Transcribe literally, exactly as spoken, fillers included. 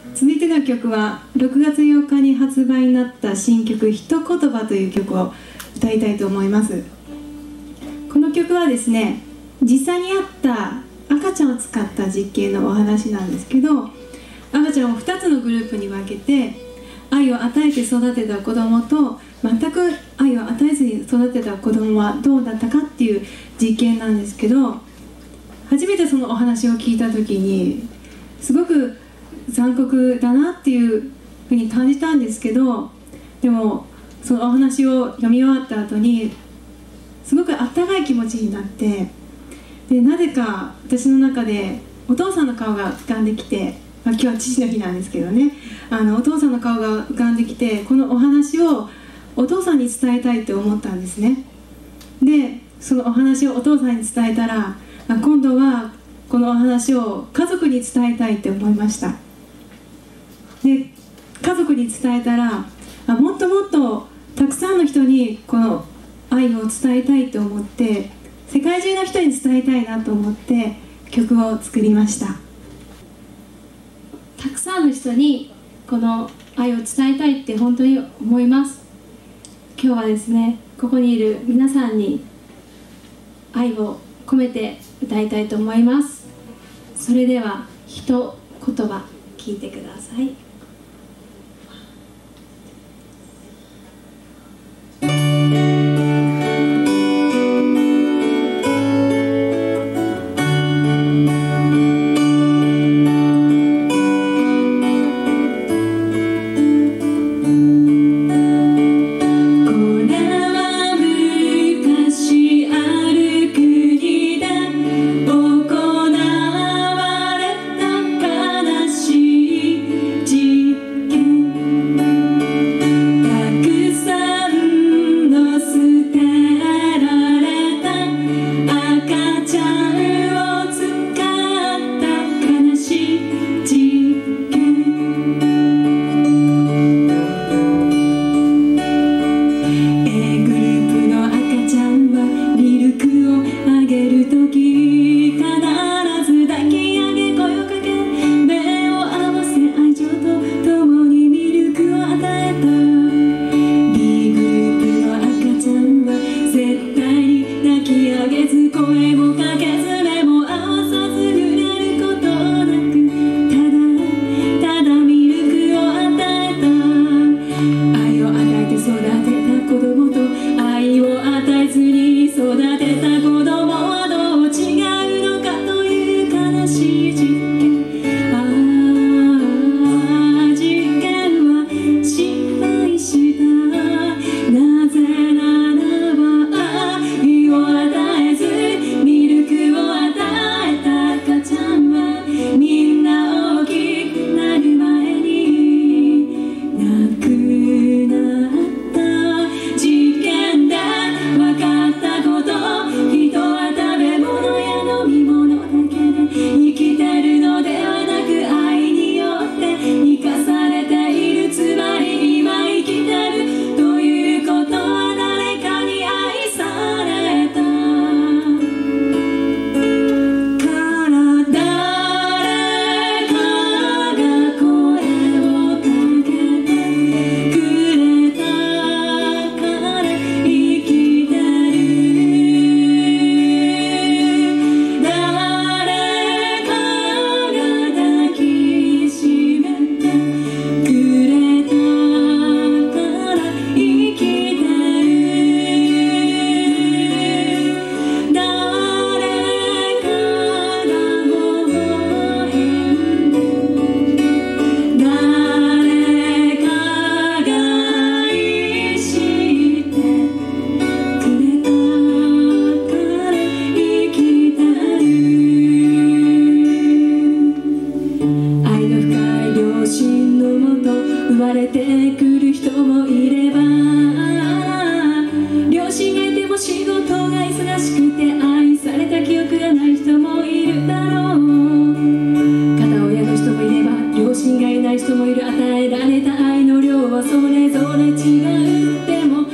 続いての曲はろくがつようかに発売になった新曲「ひと言葉」という曲を歌いたいと思います。この曲はですね、実際にあった赤ちゃんを使った実験のお話なんですけど、赤ちゃんをふたつのグループに分けて、愛を与えて育てた子供と全く愛を与えずに育てた子供はどうだったかっていう実験なんですけど、初めてそのお話を聞いた時にすごく残酷だなっていうふうに感じたんですけど、でもそのお話を読み終わった後にすごくあったかい気持ちになって、でなぜか私の中でお父さんの顔が浮かんできて、まあ、今日は父の日なんですけどね、あのお父さんの顔が浮かんできて、このお話をお父さんに伝えたいって思ったんですね。でそのお話をお父さんに伝えたら、あ今度はこのお話を家族に伝えたいって思いました。で家族に伝えたら、あもっともっとたくさんの人にこの愛を伝えたいと思って、世界中の人に伝えたいなと思って曲を作りました。 たくさんの人にこの愛を伝えたいって本当に思います。今日はですね、ここにいる皆さんに愛を込めて歌いたいと思います。それでは一言葉聞いてください。 人もいる。与えられた愛の量はそれぞれ違う。でも